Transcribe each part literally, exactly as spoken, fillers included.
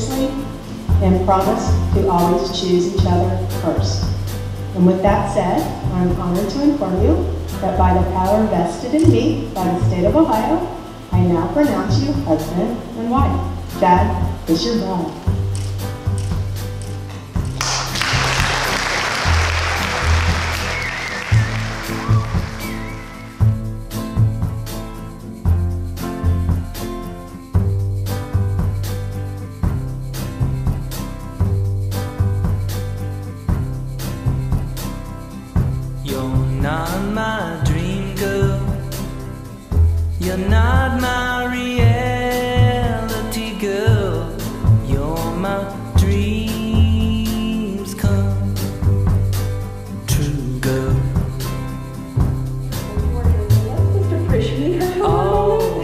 seriously and promise to always choose each other first. And with that said, I'm honored to inform you that by the power vested in me by the state of Ohio, I now pronounce you husband and wife. Chad, it's your bride. Not my dream girl, you're not my reality girl, you're my dreams come true girl. Oh,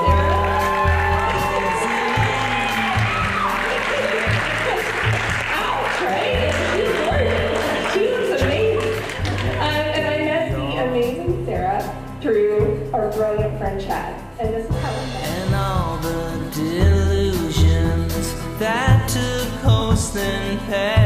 through our brilliant friend Chad, and this is how it went. And all the delusions that took host and passed.